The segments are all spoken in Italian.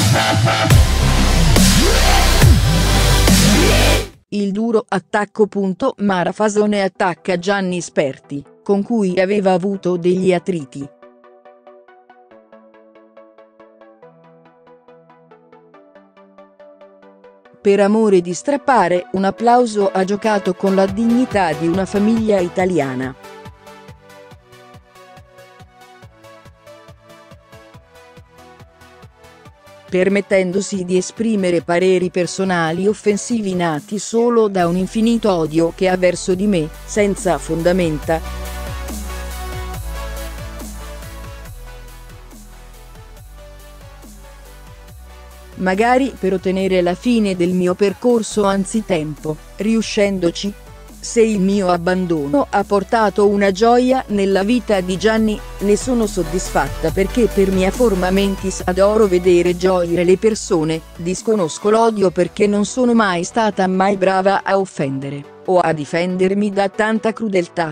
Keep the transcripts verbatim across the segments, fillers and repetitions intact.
Il duro attacco. Mara Fasone attacca Gianni Sperti, con cui aveva avuto degli attriti. Per amore di strappare un applauso ha giocato con la dignità di una famiglia italiana. Permettendosi di esprimere pareri personali offensivi nati solo da un infinito odio che ha verso di me, senza fondamenta. Magari per ottenere la fine del mio percorso anzitempo, riuscendoci. Se il mio abbandono ha portato una gioia nella vita di Gianni, ne sono soddisfatta perché per mia forma mentis adoro vedere gioire le persone, disconosco l'odio perché non sono mai stata mai brava a offendere, o a difendermi da tanta crudeltà.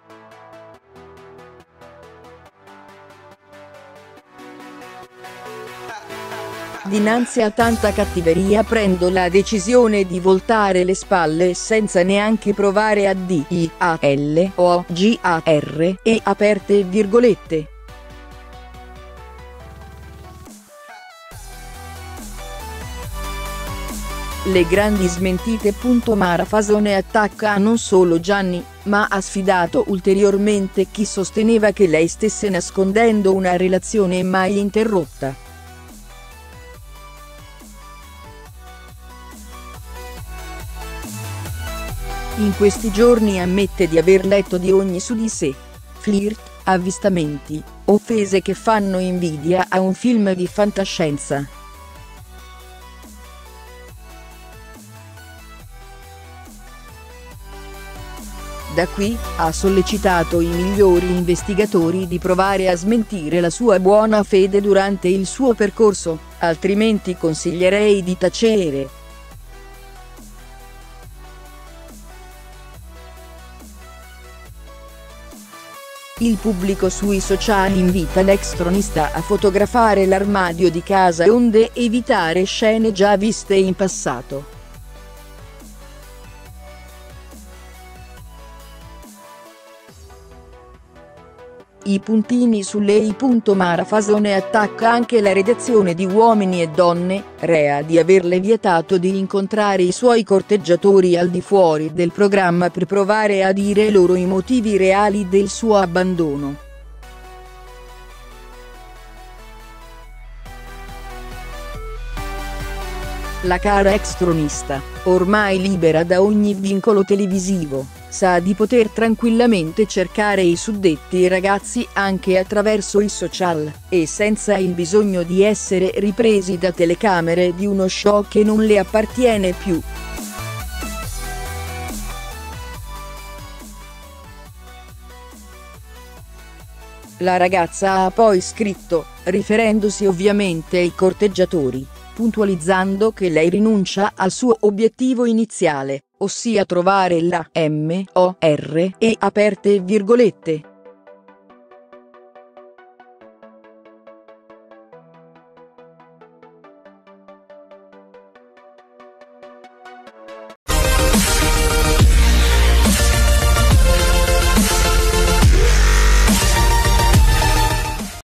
Dinanzi a tanta cattiveria prendo la decisione di voltare le spalle senza neanche provare a D I A L O G A R e aperte virgolette. Le grandi smentite. Mara Fasone attacca non solo Gianni, ma ha sfidato ulteriormente chi sosteneva che lei stesse nascondendo una relazione mai interrotta. In questi giorni ammette di aver letto di ogni su di sé. Flirt, avvistamenti, offese che fanno invidia a un film di fantascienza. Da qui, ha sollecitato i migliori investigatori di provare a smentire la sua buona fede durante il suo percorso, altrimenti consiglierei di tacere. Il pubblico sui social invita l'ex tronista a fotografare l'armadio di casa onde evitare scene già viste in passato. I puntini su lei. Mara Fasone attacca anche la redazione di Uomini e Donne, rea di averle vietato di incontrare i suoi corteggiatori al di fuori del programma per provare a dire loro i motivi reali del suo abbandono. La cara ex tronista, ormai libera da ogni vincolo televisivo, sa di poter tranquillamente cercare i suddetti ragazzi anche attraverso i social, e senza il bisogno di essere ripresi da telecamere di uno show che non le appartiene più. La ragazza ha poi scritto, riferendosi ovviamente ai corteggiatori, puntualizzando che lei rinuncia al suo obiettivo iniziale, ossia trovare la M O R E aperte virgolette.